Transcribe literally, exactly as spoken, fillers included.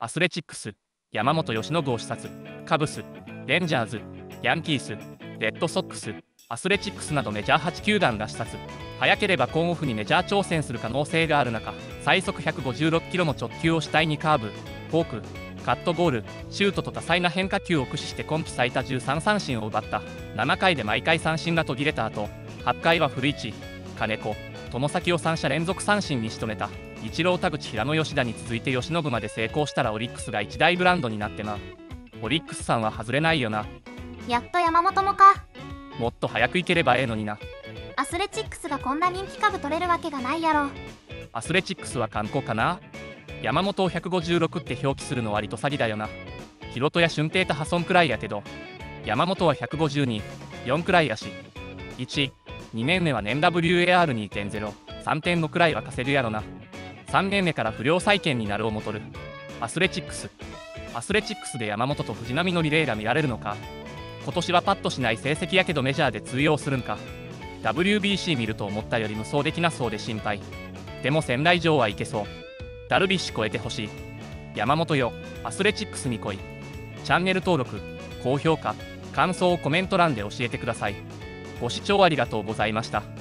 アスレチックス、山本由伸を視察、カブス、レンジャーズ、ヤンキース、レッドソックス、アスレチックスなどメジャーはち球団が視察。早ければ今オフにメジャー挑戦する可能性がある中、最速ひゃくごじゅうろっキロの直球を主体にカーブ、フォーク、カットボール、シュートと多彩な変化球を駆使して今季最多じゅうさん三振を奪った。ななかいで毎回三振が途切れた後、はちかいは古市、金子、外崎をさん者連続三振に仕留めた。イチロー、田口、平野、吉田に続いて由伸まで成功したらオリックスが一大ブランドになってな。オリックスさんは外れないよな。 やっと山本もか。 もっと早く行ければええのにな。 アスレチックスがこんな人気株取れるわけがないやろ。 アスレチックスは観光かな。山本をひゃくごじゅうろくって表記するの割と詐欺だよな。ヒロトや俊平と破損くらいやけど、山本はひゃくごじゅうに、よんくらいやし。いち、にねんめは年 ダブリューエーアールにてんゼロ、さんてんごくらいは貸せるやろな。さんねんめから不良債権になるをもとる。アスレチックス。アスレチックスで山本と藤浪のリレーが見られるのか。今年はパッとしない成績やけどメジャーで通用するんか。ダブリュービーシー 見ると思ったより無双できなそうで心配。でも仙台城はいけそう。ダルビッシュ超えてほしい。山本よ、アスレチックスに来い。チャンネル登録、高評価、感想をコメント欄で教えてください。ご視聴ありがとうございました。